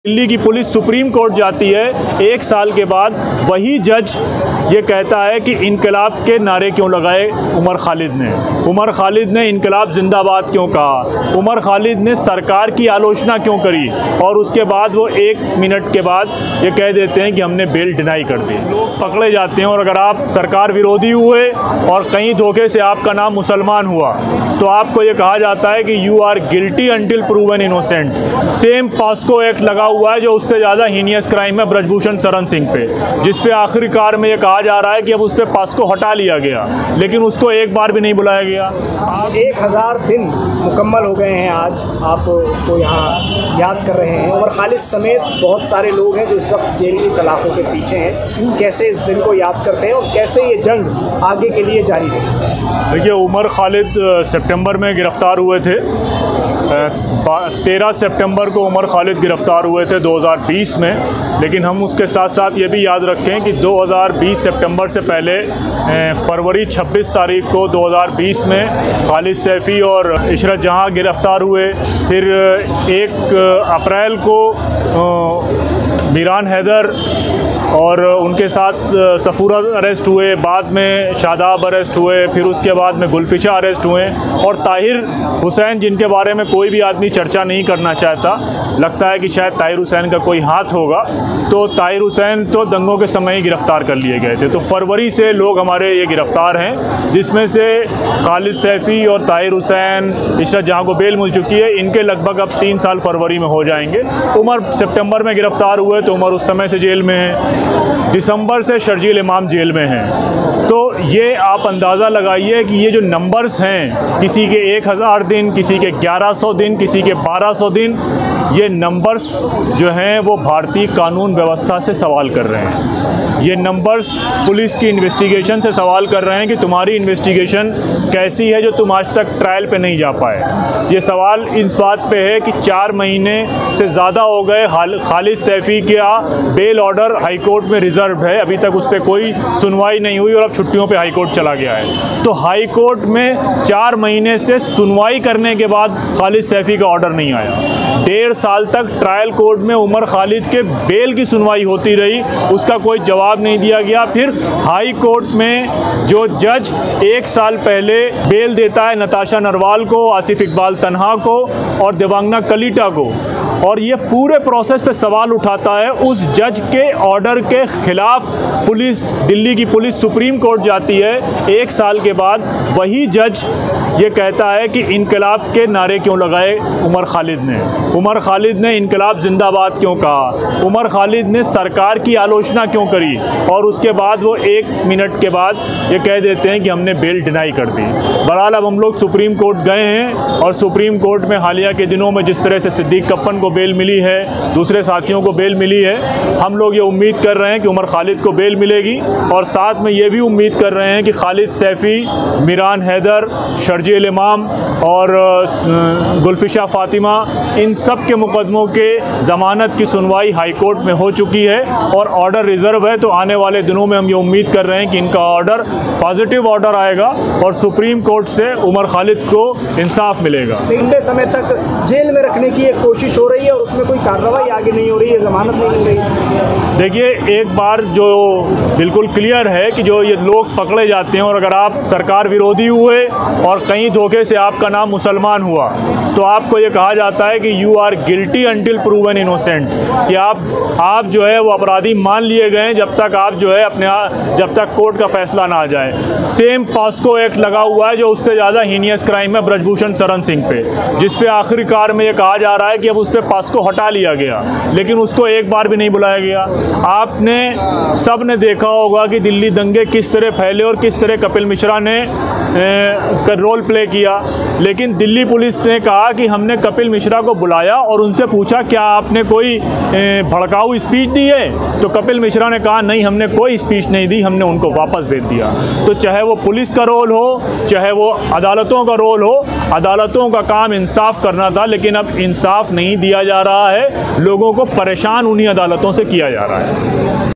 दिल्ली की police supreme court जाती है 1 साल के बाद, वही जज ये कहता है कि इनकलाब के नारे क्यों लगाए उमर खालिद ने इनकलाब जिंदाबाद क्यों कहा, उमर खालिद ने सरकार की आलोचना क्यों करी, और उसके बाद वो 1 मिनट के बाद ये कह देते हैं कि हमने बेल डिनाई कर दी। लोग पकड़े जाते हैं और अगर आप सरकार विरोधी हुए और कहीं धोखे से आपका नाम मुसलमान हुआ तो आपको ये कहा जाता है कि you are guilty until proven innocent. Same POCSO act लगा हुआ है जो उससे ज़्यादा हीनियस क्राइम है ब्रजभूषण शरण सिंह पे, जिस पे आखिरकार में ये कहा जा रहा है कि अब उस पर पॉस्को हटा लिया गया, लेकिन उसको एक बार भी नहीं बुलाया गया। 1000 दिन मुकम्मल हो गए हैं, आज आप उसको यहाँ याद कर रहे हैं। उमर खालिद समेत बहुत सारे लोग हैं जो इस वक्त जेल की सलाखों के पीछे हैं। कैसे इस दिन को याद करते हैं और कैसे ये जंग आगे के लिए जारी रहेगी? देखिए, उमर खालिद सितंबर में गिरफ़्तार हुए थे। 13 सितंबर को उमर खालिद गिरफ़्तार हुए थे 2020 में, लेकिन हम उसके साथ साथ ये भी याद रखें कि 2020 सितंबर से पहले फरवरी 26 तारीख को 2020 में खालिद सैफ़ी और इशरत जहां गिरफ़्तार हुए। फिर 1 अप्रैल को मीरान हैदर और उनके साथ सफूरा अरेस्ट हुए, बाद में शादाब अरेस्ट हुए, फिर उसके बाद में गुलफिशा अरेस्ट हुए, और ताहिर हुसैन जिनके बारे में कोई भी आदमी चर्चा नहीं करना चाहता, लगता है कि शायद ताहिर हुसैन का कोई हाथ होगा, तो ताहिर हुसैन तो दंगों के समय ही गिरफ़्तार कर लिए गए थे। तो फरवरी से लोग हमारे ये गिरफ़्तार हैं, जिसमें से खालिद सैफ़ी और ताहिर हुसैन, इशरत जहां को बेल मिल चुकी है, इनके लगभग अब 3 साल फरवरी में हो जाएंगे। उमर सितंबर में गिरफ़्तार हुए तो उमर उस समय से जेल में है। दिसंबर से शर्जील इमाम जेल में हैं। तो ये आप अंदाज़ा लगाइए कि ये जो नंबर्स हैं, किसी के 1000 दिन, किसी के 1100 दिन, किसी के 1200 दिन, ये नंबर्स जो हैं वो भारतीय कानून व्यवस्था से सवाल कर रहे हैं। ये नंबर्स पुलिस की इन्वेस्टिगेशन से सवाल कर रहे हैं कि तुम्हारी इन्वेस्टिगेशन कैसी है जो तुम आज तक ट्रायल पे नहीं जा पाए। ये सवाल इस बात पे है कि 4 महीने से ज़्यादा हो गए खालिद सैफ़ी का बेल ऑर्डर हाई कोर्ट में रिज़र्व है, अभी तक उस पर कोई सुनवाई नहीं हुई और अब छुट्टियों पे हाई कोर्ट चला गया है। तो हाई कोर्ट में 4 महीने से सुनवाई करने के बाद खालिद सैफ़ी का ऑर्डर नहीं आया। 1.5 साल तक ट्रायल कोर्ट में उमर खालिद के बेल की सुनवाई होती रही, उसका कोई जवाब नहीं दिया गया। फिर हाई कोर्ट में जो जज 1 साल पहले बेल देता है नताशा नरवाल को, आसिफ इकबाल तन्हा को और देवांगना कलीटा को, और ये पूरे प्रोसेस पे सवाल उठाता है, उस जज के ऑर्डर के खिलाफ दिल्ली की पुलिस सुप्रीम कोर्ट जाती है 1 साल के बाद, वही जज ये कहता है कि इनकलाब के नारे क्यों लगाए उमर खालिद ने इनकलाब जिंदाबाद क्यों कहा, उमर खालिद ने सरकार की आलोचना क्यों करी, और उसके बाद वो 1 मिनट के बाद ये कह देते हैं कि हमने बेल डिनाई कर दी। बहरहाल अब हम लोग सुप्रीम कोर्ट गए हैं और सुप्रीम कोर्ट में हालिया के दिनों में जिस तरह से सिद्दीक कप्पन को बेल मिली है, दूसरे साथियों को बेल मिली है, हम लोग ये उम्मीद कर रहे हैं कि उमर खालिद को बेल मिलेगी, और साथ में ये भी उम्मीद कर रहे हैं कि खालिद सैफ़ी, मीरान हैदर, शर्जील इमाम और गुलफिशा फ़ातिमा, इन सब के मुकदमों के ज़मानत की सुनवाई हाई कोर्ट में हो चुकी है और ऑर्डर रिज़र्व है। तो आने वाले दिनों में हम ये उम्मीद कर रहे हैं कि इनका ऑर्डर पॉजिटिव ऑर्डर आएगा और सुप्रीम कोर्ट से उमर खालिद को इंसाफ मिलेगा। लंबे समय तक जेल में रखने की एक कोशिश हो रही है और उसमें कोई कार्रवाई आगे नहीं हो रही है, ज़मानत नहीं मिल रही। देखिए, एक बार जो बिल्कुल क्लियर है कि जो ये लोग पकड़े जाते हैं और अगर आप सरकार विरोधी हुए और कहीं धोखे से आपका नाम मुसलमान हुआ तो आपको ये कहा जाता है कि you are guilty until proven innocent, कि आप जो है वो अपराधी मान लिए गए जब तक आप जो है जब तक कोर्ट का फैसला ना आ जाए। सेम पॉस्को एक्ट लगा हुआ है जो उससे ज़्यादा हीनियस क्राइम है ब्रजभूषण शरण सिंह पे, जिस पे आखिरकार में ये कहा जा रहा है कि अब उस पर पॉस्को हटा लिया गया, लेकिन उसको एक बार भी नहीं बुलाया गया। आपने सब ने देखा होगा कि दिल्ली दंगे किस तरह फैले और किस तरह कपिल मिश्रा ने रोल प्ले किया, लेकिन दिल्ली पुलिस ने कहा कि हमने कपिल मिश्रा को बुलाया और उनसे पूछा क्या आपने कोई भड़काऊ स्पीच दी है, तो कपिल मिश्रा ने कहा नहीं, हमने कोई स्पीच नहीं दी, हमने उनको वापस भेज दिया। तो चाहे वो पुलिस का रोल हो, चाहे वो अदालतों का रोल हो, अदालतों का काम इंसाफ करना था, लेकिन अब इंसाफ नहीं दिया जा रहा है, लोगों को परेशान उन्हीं अदालतों से किया जा रहा है।